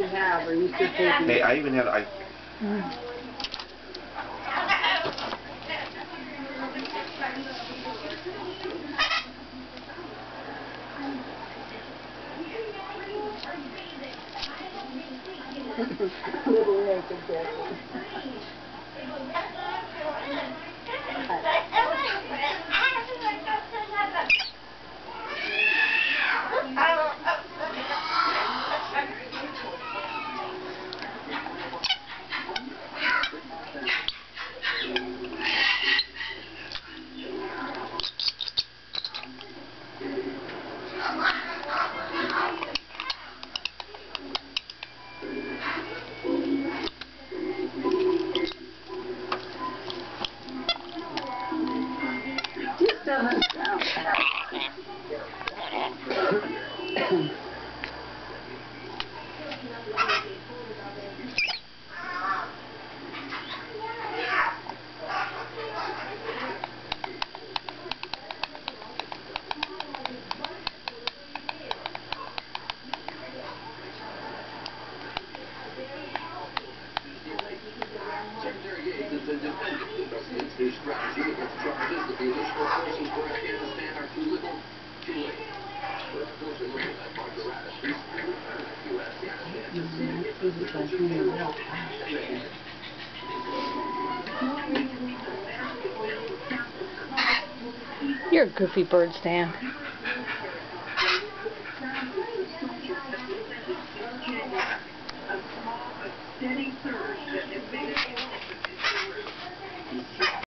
you have, or you still taking? Hey, I even had Little naked Jesse. Just doesn't sound Secretary Gates has been defending the president's new strategy against charges that the additional forces for Afghanistan are too little, too late. But unfortunately, that apparatus recently returned to Afghanistan to see if the You're a goofy bird, Stan.